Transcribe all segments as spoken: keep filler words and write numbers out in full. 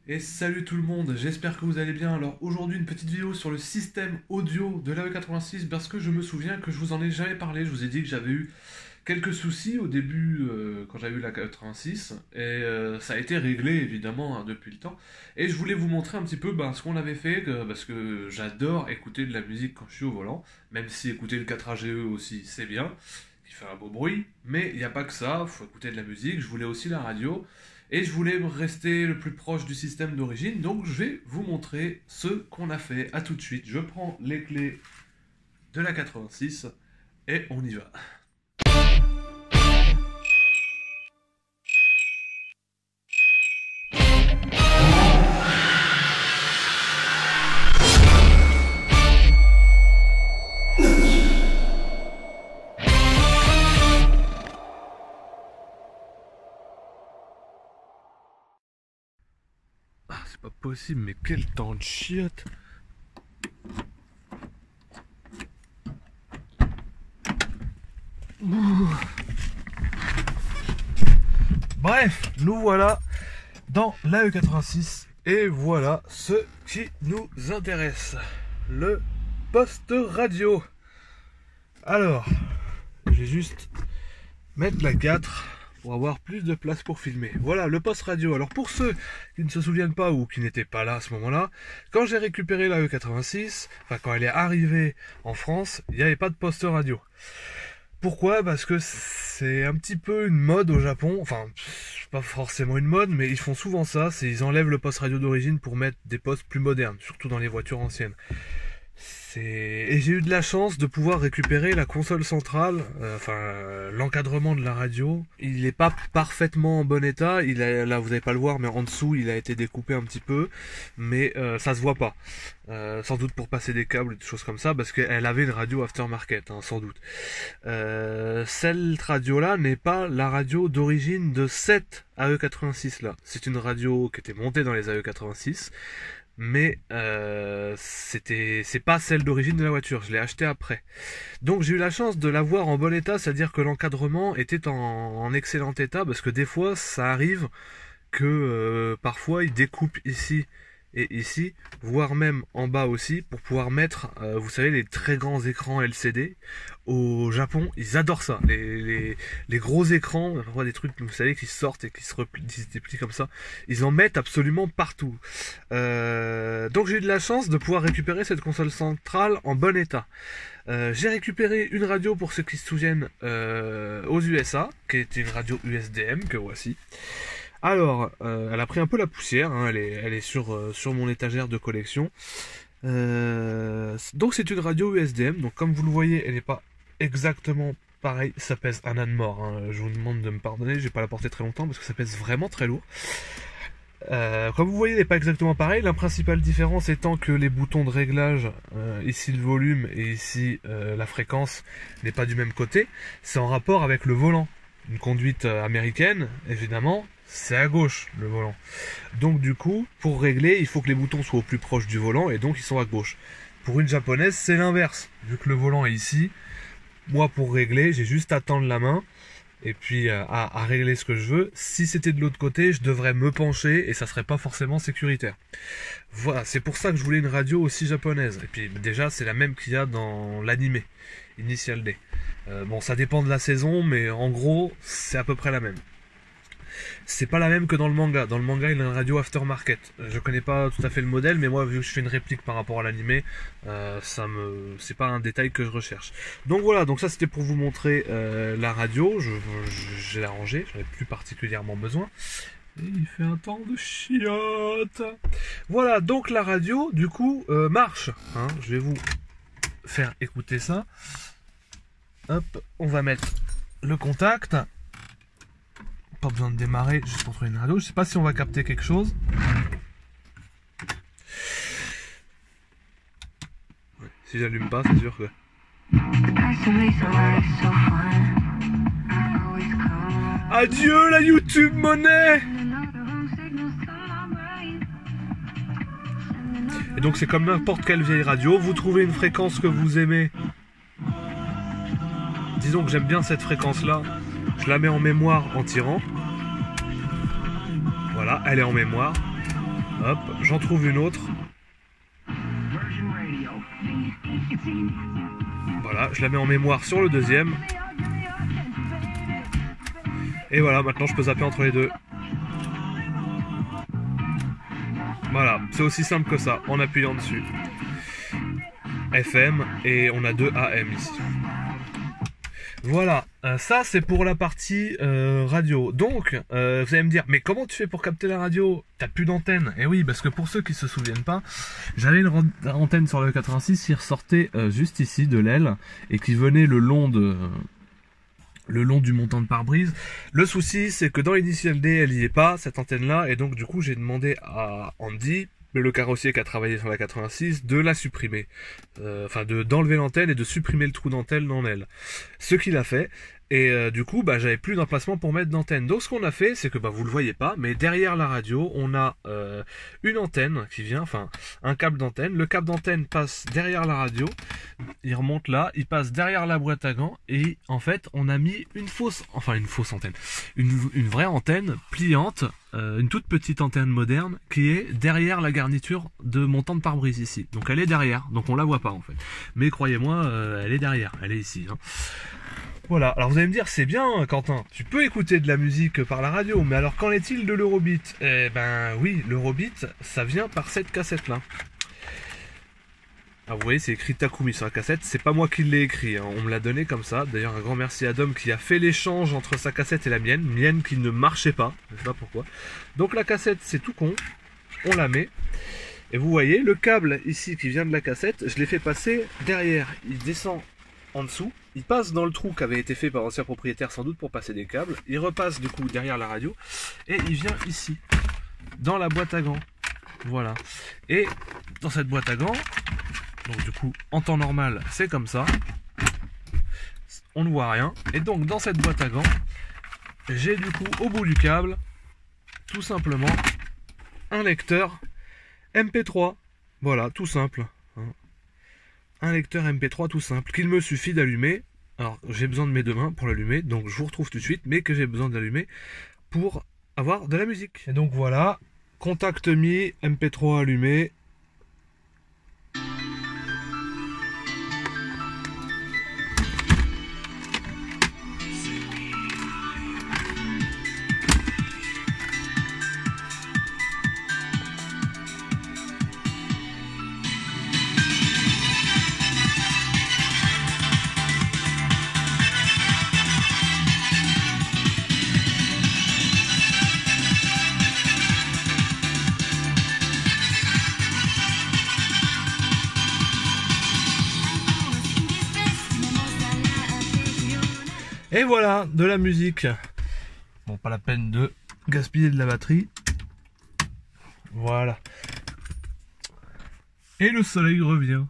Et salut tout le monde, j'espère que vous allez bien. Alors aujourd'hui une petite vidéo sur le système audio de l'A E quatre-vingt-six parce que je me souviens que je vous en ai jamais parlé. Je vous ai dit que j'avais eu quelques soucis au début euh, quand j'avais eu la quatre-vingt-six et euh, ça a été réglé évidemment hein, depuis le temps. Et je voulais vous montrer un petit peu ben, ce qu'on avait fait que- parce que j'adore écouter de la musique quand je suis au volant, même si écouter le quatre A G E aussi c'est bien, qui fait un beau bruit, mais il n'y a pas que ça, il faut écouter de la musique. Je voulais aussi la radio. Et je voulais rester le plus proche du système d'origine, donc je vais vous montrer ce qu'on a fait. A tout de suite, je prends les clés de la quatre-vingt-six et on y va. Ah, c'est pas possible, mais quel temps de chiotte. Ouh. Bref, nous voilà dans l'A E quatre-vingt-six et voilà ce qui nous intéresse, le poste radio. Alors, je vais juste mettre la quatre pour avoir plus de place pour filmer. Voilà, le poste radio. Alors pour ceux qui ne se souviennent pas ou qui n'étaient pas là à ce moment-là, quand j'ai récupéré la E quatre-vingt-six, enfin quand elle est arrivée en France, il n'y avait pas de poste radio. Pourquoi? Parce que c'est un petit peu une mode au Japon, enfin pas forcément une mode, mais ils font souvent ça, c'est ils enlèvent le poste radio d'origine pour mettre des postes plus modernes, surtout dans les voitures anciennes. C'est... Et j'ai eu de la chance de pouvoir récupérer la console centrale, euh, enfin euh, l'encadrement de la radio. Il n'est pas parfaitement en bon état, il a, là vous n'allez pas le voir, mais en dessous il a été découpé un petit peu, mais euh, ça se voit pas. Euh, sans doute pour passer des câbles et des choses comme ça, parce qu'elle avait une radio aftermarket, hein, sans doute. Euh, cette radio-là n'est pas la radio d'origine de cette A E quatre-vingt-six là. C'est une radio qui était montée dans les A E quatre-vingt-six. Mais euh, c'était c'est pas celle d'origine de la voiture, je l'ai achetée après. Donc j'ai eu la chance de l'avoir en bon état, c'est-à-dire que l'encadrement était en, en excellent état, parce que des fois ça arrive que euh, parfois ils découpent ici et ici, voire même en bas aussi, pour pouvoir mettre, euh, vous savez, les très grands écrans L C D. Au Japon, ils adorent ça. Les, les, les gros écrans, parfois des trucs, vous savez, qui sortent et qui se, replient, qui se déplient comme ça, ils en mettent absolument partout. Euh, donc j'ai eu de la chance de pouvoir récupérer cette console centrale en bon état. Euh, j'ai récupéré une radio, pour ceux qui se souviennent, euh, aux U S A, qui était une radio U S D M, que voici. Alors, euh, elle a pris un peu la poussière, hein, elle est, elle est sur, euh, sur mon étagère de collection. Euh, donc c'est une radio U S D M, donc comme vous le voyez, elle n'est pas exactement pareille, ça pèse un âne mort, hein. Je vous demande de me pardonner, je vais pas la porter très longtemps parce que ça pèse vraiment très lourd. Euh, comme vous voyez, elle n'est pas exactement pareille, la principale différence étant que les boutons de réglage, euh, ici le volume et ici euh, la fréquence, n'est pas du même côté, c'est en rapport avec le volant. Une conduite américaine, évidemment, c'est à gauche le volant. Donc du coup, pour régler, il faut que les boutons soient au plus proche du volant et donc ils sont à gauche. Pour une japonaise, c'est l'inverse. Vu que le volant est ici, moi pour régler, j'ai juste à tendre la main et puis à, à régler ce que je veux. Si c'était de l'autre côté, je devrais me pencher et ça serait pas forcément sécuritaire. Voilà, c'est pour ça que je voulais une radio aussi japonaise. Et puis déjà, c'est la même qu'il y a dans l'animé, Initial D. Euh, bon, ça dépend de la saison, mais en gros, c'est à peu près la même. C'est pas la même que dans le manga. Dans le manga, il a une radio aftermarket. Je connais pas tout à fait le modèle, mais moi, vu que je fais une réplique par rapport à l'animé, euh, ça me, c'est pas un détail que je recherche. Donc voilà, donc ça c'était pour vous montrer euh, la radio. Je, je, je l'ai rangée, j'en ai plus particulièrement besoin. Et il fait un temps de chiotte. Voilà, donc la radio, du coup, euh, marche. Hein, je vais vous faire écouter ça. Hop, on va mettre le contact. Pas besoin de démarrer, juste pour trouver une radio. Je sais pas si on va capter quelque chose. Ouais, si j'allume pas, c'est sûr que... Adieu la YouTube monnaie. Et donc c'est comme n'importe quelle vieille radio. Vous trouvez une fréquence que vous aimez. Disons que j'aime bien cette fréquence là. Je la mets en mémoire en tirant. Voilà, elle est en mémoire. Hop, j'en trouve une autre. Voilà, je la mets en mémoire sur le deuxième. Et voilà, maintenant je peux zapper entre les deux. Voilà, c'est aussi simple que ça, en appuyant dessus. F M, et on a deux A M ici. Voilà, euh, ça c'est pour la partie euh, radio. Donc, euh, vous allez me dire, mais comment tu fais pour capter la radio? T'as plus d'antenne. Et oui, parce que pour ceux qui se souviennent pas, j'avais une antenne sur le quatre-vingt-six qui ressortait euh, juste ici de l'aile et qui venait le long de... le long du montant de pare-brise. Le souci, c'est que dans l'Initial D, elle y est pas, cette antenne-là, et donc du coup, j'ai demandé à Andy, le carrossier qui a travaillé sur la quatre-vingt-six, de la supprimer. Euh, enfin, de d'enlever l'antenne et de supprimer le trou d'antenne dans elle. Ce qu'il a fait, et euh, du coup, bah, j'avais plus d'emplacement pour mettre d'antenne. Donc, ce qu'on a fait, c'est que, bah, vous le voyez pas, mais derrière la radio, on a euh, une antenne qui vient, enfin, un câble d'antenne. Le câble d'antenne passe derrière la radio, il remonte là, il passe derrière la boîte à gants, et en fait, on a mis une fausse, enfin, une fausse antenne, une, une vraie antenne pliante, euh, une toute petite antenne moderne, qui est derrière la garniture de montant de pare-brise ici. Donc, elle est derrière, donc on la voit pas, en fait. Mais croyez-moi, euh, elle est derrière, elle est ici, hein. Voilà, alors vous allez me dire, c'est bien Quentin, tu peux écouter de la musique par la radio, mais alors qu'en est-il de l'Eurobeat? Eh ben oui, l'Eurobeat, ça vient par cette cassette-là. Ah, vous voyez, c'est écrit Takumi sur la cassette, c'est pas moi qui l'ai écrit, hein. On me l'a donné comme ça. D'ailleurs, un grand merci à Dom qui a fait l'échange entre sa cassette et la mienne, mienne qui ne marchait pas, je sais pas pourquoi. Donc la cassette, c'est tout con, on la met, et vous voyez, le câble ici qui vient de la cassette, je l'ai fait passer derrière, il descend en dessous, il passe dans le trou qui avait été fait par l'ancien propriétaire sans doute pour passer des câbles, il repasse du coup derrière la radio, et il vient ici, dans la boîte à gants, voilà, et dans cette boîte à gants, donc du coup en temps normal c'est comme ça, on ne voit rien, et donc dans cette boîte à gants, j'ai du coup au bout du câble, tout simplement, un lecteur M P trois, voilà, tout simple, un lecteur M P trois tout simple, qu'il me suffit d'allumer. Alors j'ai besoin de mes deux mains pour l'allumer, donc je vous retrouve tout de suite, mais que j'ai besoin d'allumer pour avoir de la musique. Et donc voilà, contact mis, M P trois allumé. Et voilà, de la musique. Bon, pas la peine de gaspiller de la batterie. Voilà. Et le soleil revient.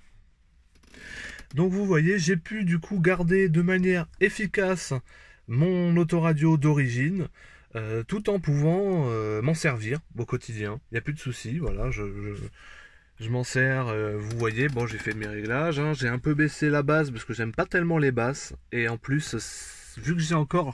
Donc vous voyez, j'ai pu du coup garder de manière efficace mon autoradio d'origine, euh, tout en pouvant euh, m'en servir au quotidien. Il n'y a plus de soucis, voilà, je... je... Je m'en sers, euh, vous voyez, bon j'ai fait mes réglages, hein, j'ai un peu baissé la basse parce que j'aime pas tellement les basses, et en plus, vu que j'ai encore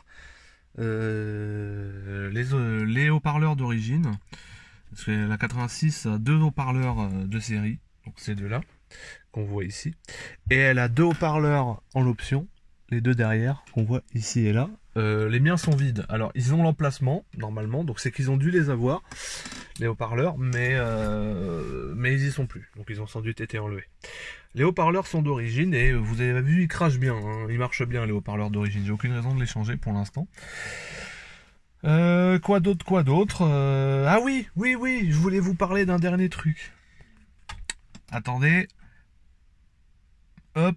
euh, les, euh, les haut-parleurs d'origine, parce que la quatre-vingt-six a deux haut-parleurs euh, de série, donc ces deux-là, qu'on voit ici, et elle a deux haut-parleurs en option, les deux derrière, qu'on voit ici et là. Euh, les miens sont vides, alors ils ont l'emplacement, normalement, donc c'est qu'ils ont dû les avoir, les haut-parleurs, mais, euh, mais ils y sont plus, donc ils ont sans doute été enlevés. Les haut-parleurs sont d'origine, et vous avez vu, ils crachent bien, hein, ils marchent bien les haut-parleurs d'origine, j'ai aucune raison de les changer pour l'instant. Euh, quoi d'autre, quoi d'autre euh, Ah oui, oui, oui, je voulais vous parler d'un dernier truc. Attendez. Hop.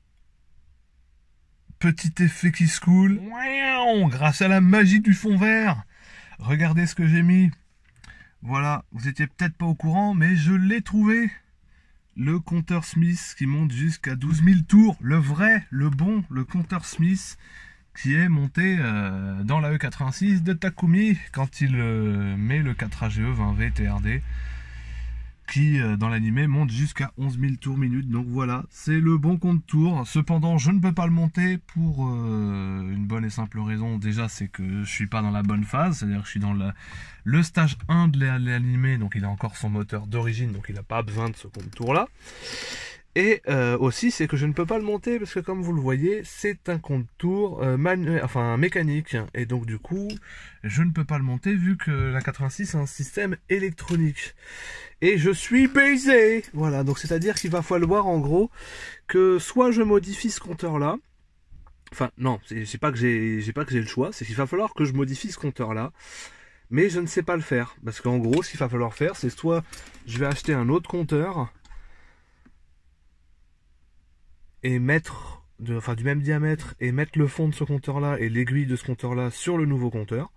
Petit effet qui se coule. Grâce à la magie du fond vert. Regardez ce que j'ai mis. Voilà, vous étiez peut-être pas au courant, mais je l'ai trouvé. Le compteur Smith qui monte jusqu'à douze mille tours. Le vrai, le bon, le compteur Smith qui est monté euh, dans la E quatre-vingt-six de Takumi quand il euh, met le quatre A G E vingt V T R D. qui euh, dans l'animé monte jusqu'à onze mille tours minutes. Donc voilà, c'est le bon compte tour. Cependant, je ne peux pas le monter pour euh, une bonne et simple raison. Déjà, c'est que je suis pas dans la bonne phase, c'est-à-dire que je suis dans la, le stage un de l'animé, donc il a encore son moteur d'origine, donc il n'a pas besoin de ce compte tour là. Et euh, aussi, c'est que je ne peux pas le monter parce que, comme vous le voyez, c'est un compte tour euh, manuel, enfin mécanique. Et donc, du coup, je ne peux pas le monter vu que la quatre-vingt-six est un système électronique. Et je suis baisé. Voilà, donc c'est-à-dire qu'il va falloir, en gros, que soit je modifie ce compteur-là. Enfin, non, c'est pas que j'ai pas que j'ai le choix, c'est qu'il va falloir que je modifie ce compteur-là. Mais je ne sais pas le faire. Parce qu'en gros, ce qu'il va falloir faire, c'est soit je vais acheter un autre compteur et mettre de, enfin, du même diamètre et mettre le fond de ce compteur là et l'aiguille de ce compteur là sur le nouveau compteur,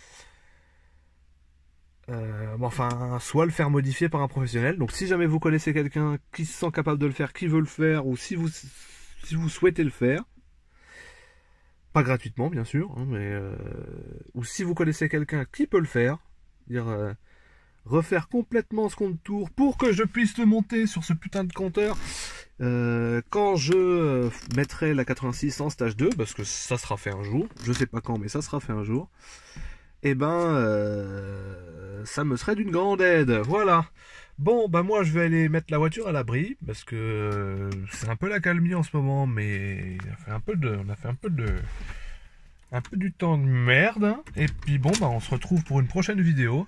euh, bon, enfin soit le faire modifier par un professionnel. Donc si jamais vous connaissez quelqu'un qui se sent capable de le faire, qui veut le faire, ou si vous si vous souhaitez le faire, pas gratuitement bien sûr, hein, mais euh, ou si vous connaissez quelqu'un qui peut le faire, dire euh, refaire complètement ce compte tour pour que je puisse le monter sur ce putain de compteur euh, quand je euh, mettrai la quatre-vingt-six en stage deux, parce que ça sera fait un jour, je sais pas quand, mais ça sera fait un jour, et ben euh, ça me serait d'une grande aide. Voilà. Bon, bah moi je vais aller mettre la voiture à l'abri parce que euh, c'est un peu la calmie en ce moment, mais on a fait un peu de, on a fait un peu de, un peu du temps de merde, hein. Et puis bon, bah on se retrouve pour une prochaine vidéo.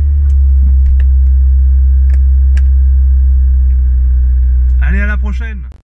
Allez, à la prochaine!